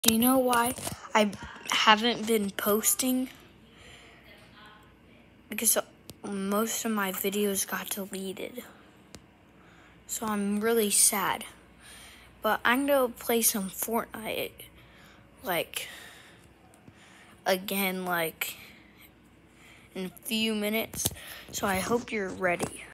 You know why I haven't been posting? Because most of my videos got deleted. So I'm really sad. But I'm gonna play some Fortnite, again, in a few minutes. So I hope you're ready.